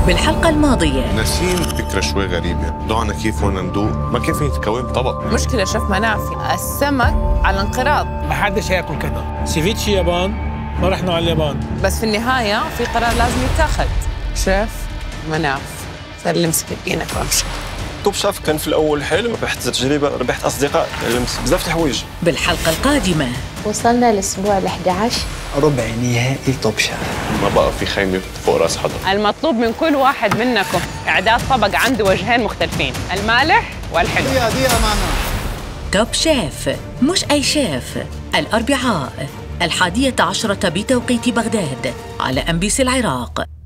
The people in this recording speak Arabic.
بالحلقة الماضية ناسين فكرة شوي غريبة، ضعنا كيف وانا ندوق ما كيف يتكون طبق. مشكلة شيف منافي، السمك على انقراض. ما حدش هياكل كده. سيفيتشي يابان، ما رحنا على اليابان. بس في النهاية في قرار لازم يتاخد. شيف مناف سلم سكينك وامشي. توب شاف كان في الاول حلو، ربحت تجربه، ربحت اصدقاء، علمت بزاف الحوايج. بالحلقة القادمة وصلنا الأسبوع ال11 ربع نهائي توب شاف. ما بقى في خيمة فوق راس حدا. المطلوب من كل واحد منكم إعداد طبق عنده وجهين مختلفين، المالح والحلو. دقيقة معنا. توب شيف، مش أي شيف، الأربعاء 11:00 بتوقيت بغداد على MBC العراق.